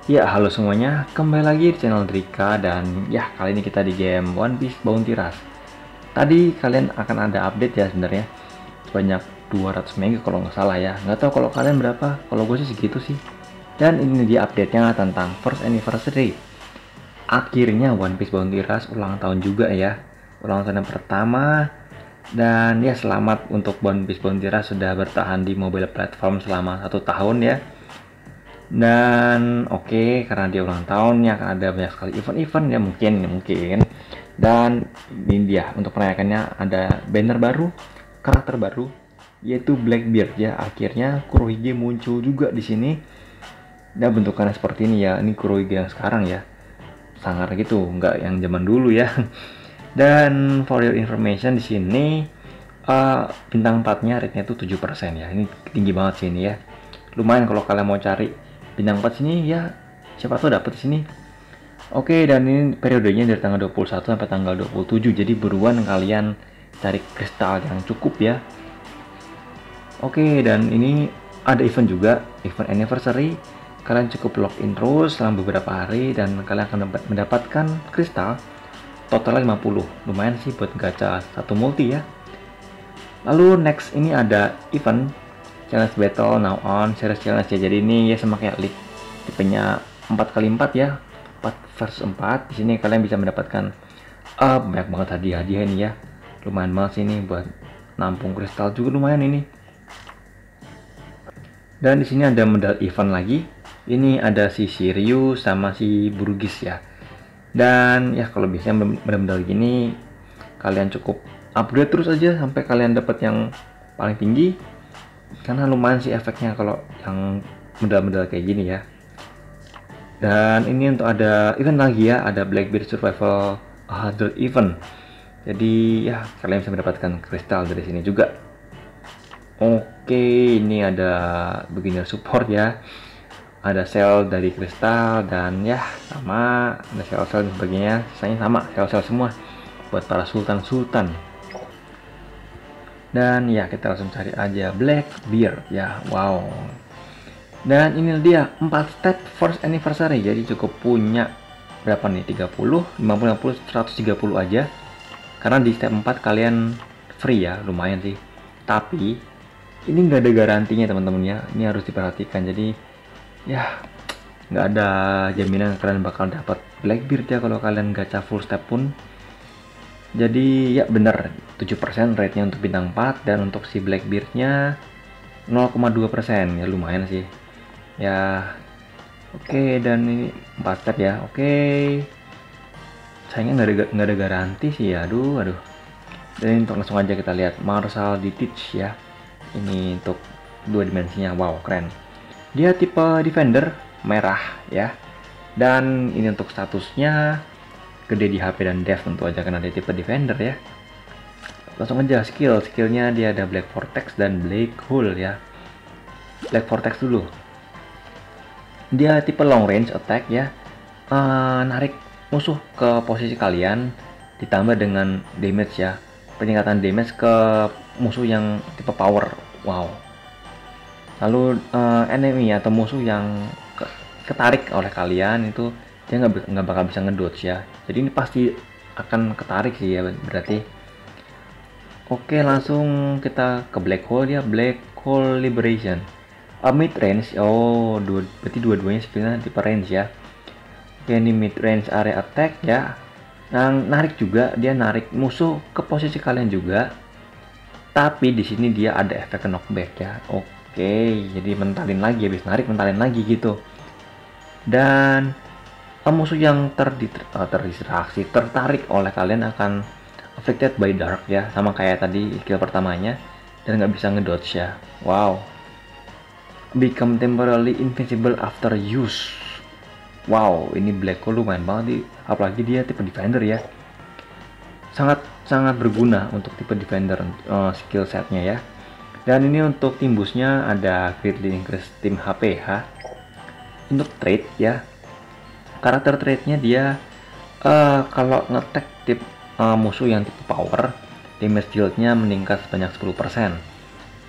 Ya, halo semuanya, kembali lagi di channel Drika dan ya kali ini kita di game One Piece Bounty Rush. Tadi kalian akan ada update ya sebenarnya, sebanyak 200 mega kalau nggak salah ya. Nggak tahu kalau kalian berapa, kalau gue sih segitu sih. Dan ini dia update-nya tentang first anniversary. Akhirnya One Piece Bounty Rush ulang tahun juga ya, ulang tahun yang pertama. Dan ya selamat untuk One Piece Bounty Rush sudah bertahan di mobile platform selama 1 tahun ya. Dan oke, karena dia ulang tahunnya akan ada banyak sekali event-event ya mungkin. Dan ini dia untuk merayakannya ada banner baru, karakter baru yaitu Blackbeard ya. Akhirnya Kurohige muncul juga di sini. Dan bentukannya seperti ini ya. Ini Kurohige yang sekarang ya. Sangar gitu, nggak yang zaman dulu ya. Dan for your information di sini bintang 4-nya rate-nya itu 7% ya. Ini tinggi banget sih ini ya. Lumayan kalau kalian mau cari bintang 4 sini ya, siapa tahu dapat di sini. Oke, dan ini periodenya dari tanggal 21 sampai tanggal 27. Jadi buruan kalian cari kristal yang cukup ya. Oke, dan ini ada event juga, event anniversary. Kalian cukup login terus selama beberapa hari dan kalian akan mendapatkan kristal totalnya 50. Lumayan sih buat gacha satu multi ya. Lalu next ini ada event challenge battle now on series challenge ya. Jadi ini ya sama kayak league tipenya 4x4 ya, 4 versus 4. Di sini kalian bisa mendapatkan banyak banget hadiah-hadiah ini ya. Lumayan banget sih ini buat nampung kristal juga lumayan ini. Dan di sini ada medal event lagi. Ini ada si Shiryu sama si Burgis ya. Dan ya kalau biasanya medal gini kalian cukup upgrade terus aja sampai kalian dapat yang paling tinggi. Karena lumayan sih efeknya kalau yang medal-medal kayak gini ya. Dan ini untuk ada event lagi ya, ada Blackbeard Survival 100 event. Jadi ya kalian bisa mendapatkan kristal dari sini juga. Oke, ini ada beginner support ya. Ada sel dari kristal dan ya sama ada sel-sel dan sebagainya. Sisanya sama sel-sel semua buat para sultan-sultan. Dan ya kita langsung cari aja Blackbeard ya. Wow. Dan ini dia 4 step first anniversary. Jadi cukup punya berapa nih? 30, 50, 60, 130 aja. Karena di step 4 kalian free ya, lumayan sih. Tapi ini nggak ada garantinya teman-teman ya. Ini harus diperhatikan. Jadi ya nggak ada jaminan kalian bakal dapat Blackbeard ya kalau kalian gacha full step pun. Jadi ya bener 7% rate-nya untuk bintang 4 dan untuk si Blackbeard-nya 0,2% ya lumayan sih. Ya oke, dan ini 4 step ya. Oke. Sayangnya nggak ada garansi sih ya. Aduh. Dan untuk langsung aja kita lihat Marshall di Teach ya. Ini untuk 2 dimensinya. Wow, keren. Dia tipe defender merah ya. Dan ini untuk statusnya gede di HP dan dev tentu aja karena dia tipe defender ya. Langsung aja skillnya dia ada Black Vortex dan Black Hole ya. Black Vortex dulu. Dia tipe long range attack ya. Narik musuh ke posisi kalian ditambah dengan damage ya. Peningkatan damage ke musuh yang tipe power. Wow. Lalu enemy atau musuh yang ketarik oleh kalian itu dia nggak bakal bisa ngedodge ya. Jadi ini pasti akan ketarik sih ya berarti. Oke, langsung kita ke Black Hole ya. Black Hole Liberation mid range. Berarti dua-duanya skillnya tipe range ya. Oke, ini mid range area attack ya. Nah, narik juga, dia narik musuh ke posisi kalian juga. Tapi di sini dia ada efek knockback ya. Oke, jadi mentalin lagi, habis narik mentalin lagi gitu. Dan musuh yang terdistraksi, tertarik oleh kalian akan affected by dark ya, sama kayak tadi skill pertamanya, dan nggak bisa ngedodge ya. Wow. Become temporarily invincible after use. Wow, ini Black Hole lumayan banget nih, apalagi dia tipe defender ya. Sangat berguna untuk tipe defender skill setnya ya. Dan ini untuk timbusnya ada greatly increase team HP. Untuk trade ya, karakter trade-nya dia kalau ngetek tip musuh yang tipe power, damage deal-nya meningkat sebanyak 10%.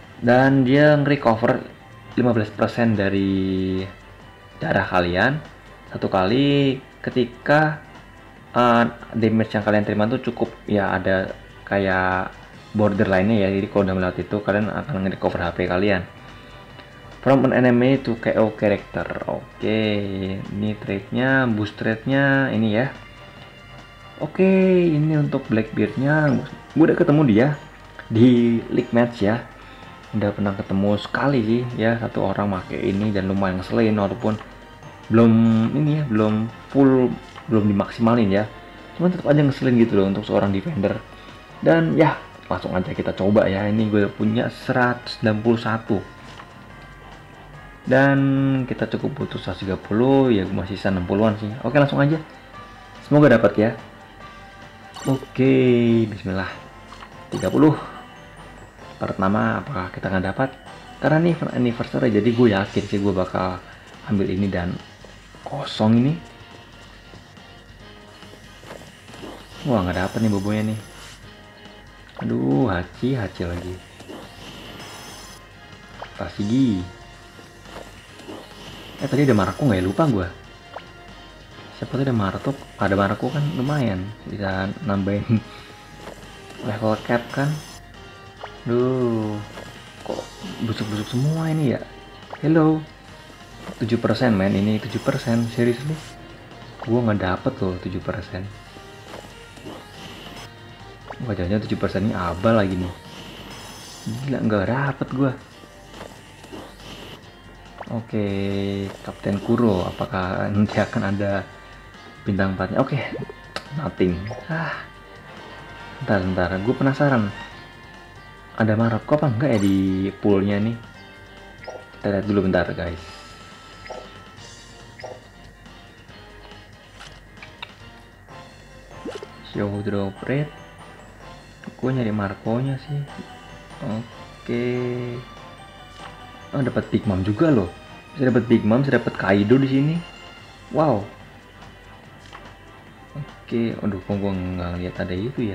Dan dia nge-recover 15% dari darah kalian satu kali ketika damage yang kalian terima tuh cukup ya, ada kayak borderline-nya ya, jadi kalau udah melewati itu kalian akan nge-recover HP kalian. From an enemy to KO character. Oke, ini trade-nya, boost trade-nya ini ya. Oke, ini untuk Blackbeard-nya, gue udah ketemu dia di league match ya. Udah pernah ketemu sekali sih ya, satu orang make ini dan lumayan ngeselin walaupun belum ini ya, belum full, belum dimaksimalin ya. Cuman tetap aja ngeselin gitu loh untuk seorang defender. Dan ya, langsung aja kita coba ya. Ini gue punya 191. Dan kita cukup butuh 130 ya, gue masih sisa 60-an sih. Oke, langsung aja. Semoga dapat ya. Oke, bismillah. 30. Pertama, apakah kita nggak dapat? Karena nih anniversary, jadi gue yakin sih gue bakal ambil ini dan kosong ini. Wah, nggak dapet nih bobonya nih. Aduh, haci lagi. Tasigi. Tadi ada Marco nggak ya? Lupa gue. Siapa tuh ada Marco kan lumayan bisa nambahin level cap kan. Duh, kok busuk-busuk semua ini ya. Hello. 7% men, ini 7%, seriously. Gua nggak dapet loh 7%. Wajahnya 7% ini abal lagi nih. Gila, nggak dapet gua. Oke, Kapten Kuro, apakah nanti akan ada bintang 4-nya? Oke, nothing. Bentar, gue penasaran. Ada Maroko apa enggak ya di poolnya nih? Kita lihat dulu bentar guys. Show drop rate. Gue nyari Marco-nya sih. Oke. Oh, dapat Big Mom juga loh. Bisa dapat Big Mom, bisa dapat Kaido di sini. Wow. Oke, aduh, kok gue nggak lihat ada itu ya.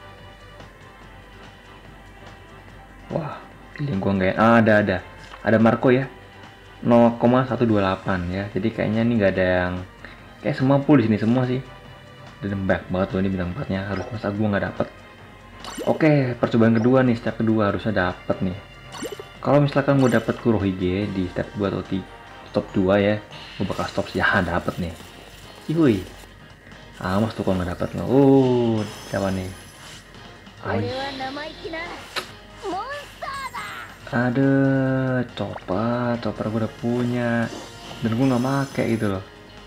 Wah, pilih gua nggak ada Marco ya, 0,128 ya. Jadi kayaknya ini nggak ada yang kayak semua full di sini semua sih. Dan back banget loh ini bintang 4-nya, harus masa gua nggak dapet. Oke, percobaan kedua nih, step kedua harusnya dapet nih. Kalau misalkan gua dapet Kurohige di step 2 atau stop 2 ya, gua bakal stop sih. Ya dapet nih. Ihui. Amas tuh kalau nggak dapet loh. Siapa nih? Ada chopper gue udah punya dan gue nggak make gitu loh.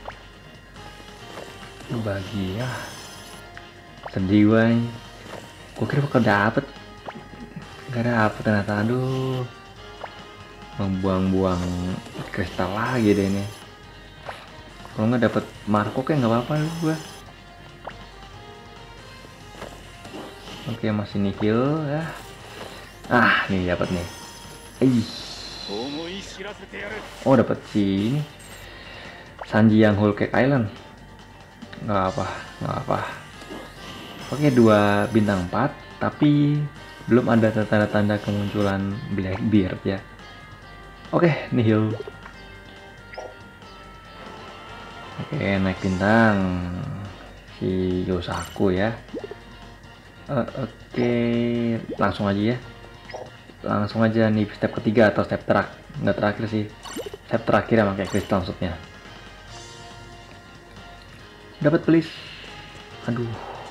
Lu bagi ya, sedih gue. Gue kira bakal dapet, gak dapet ternyata. Aduh, membuang-buang kristal lagi deh ini. Kalau nggak dapet Marco kayak nggak apa-apa gue. Oke, masih nihil ya. Nih dapat nih. Oh, dapat si ini Sanji yang Whole Cake Island. Nggak apa. Oke, 2 bintang 4, tapi belum ada tanda-tanda kemunculan Blackbeard ya. Oke, nihil. Oke, naik bintang si Yosaku ya. Oke, langsung aja ya. Langsung aja nih step ketiga atau step nggak terakhir sih, step terakhir ya, pakai kristal maksudnya. Dapat please. Aduh,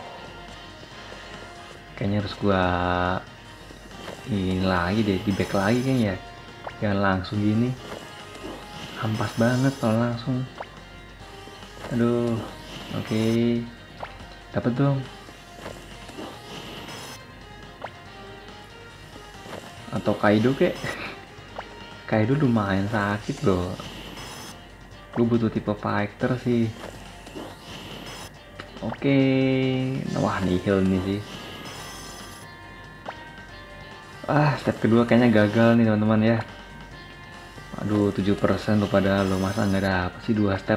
kayaknya harus gua ini lagi deh, di back lagi kayaknya. Jangan langsung gini, hampas banget kalau langsung. Aduh, oke, dapat dong. Atau Kaido kek. Kaido lumayan sakit loh. Gue butuh tipe fighter sih. Oke. Wah, nihil nih sih. Step kedua kayaknya gagal nih teman-teman ya. Aduh, 7% lo pada lo, masa nggak dapet sih 2 step.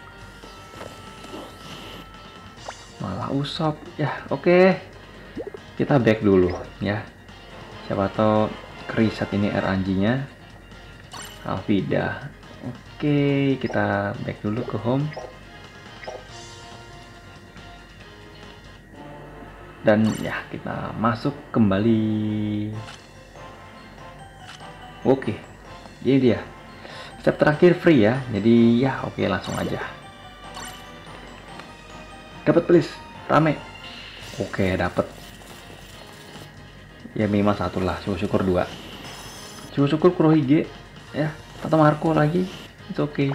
Malah Usop ya. Oke, kita back dulu ya. Siapa tahu Krisat ini RNG nya Alvida. Oke, kita back dulu ke home. Dan ya, kita masuk kembali. Oke, ini dia. Step terakhir free ya. Jadi ya oke, langsung aja. Dapat please, rame. Oke, dapat. Ya minimal satu lah, syukur-syukur 2. Syukur-syukur Kurohige ya, atau Marco lagi. It's okay.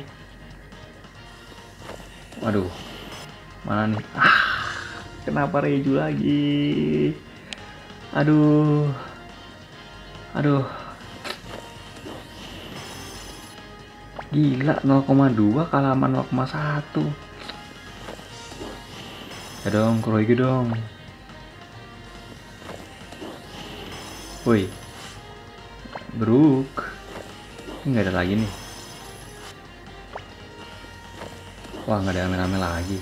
Waduh. Mana nih? Kenapa Reju lagi? Aduh. Gila, 0,2 kalah sama 0,1. Ya dong, Kurohige dong. Woi. Brook. Ini nggak ada lagi nih. Wah, nggak ada yang rame-rame lagi.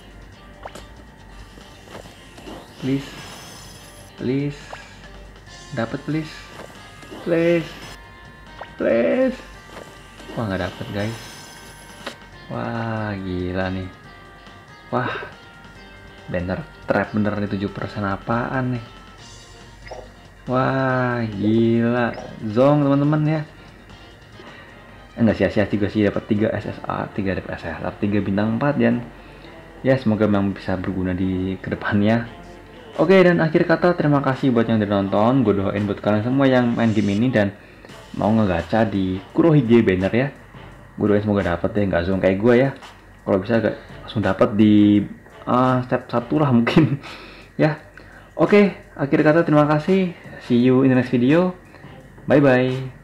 Please. Please. Dapat please. Please. Please. Wah, nggak dapet guys. Wah, gila nih. Wah, bener trap bener nih, 7% apaan nih. Wah, gila. Zong teman-teman ya. Enggak sia-sia juga sih, dapat 3 SSA, 3 dapat SSR, 3 bintang 4, dan ya semoga memang bisa berguna di kedepannya. Oke, dan akhir kata terima kasih buat yang udah nonton. Gue doain buat kalian semua yang main game ini dan mau ngegacha di Kurohige banner ya. Gue doain semoga dapet ya, nggak zoom kayak gue ya. Kalau bisa gak langsung dapat di step 1 lah mungkin. Ya. Oke, akhir kata terima kasih. See you in the next video. Bye bye.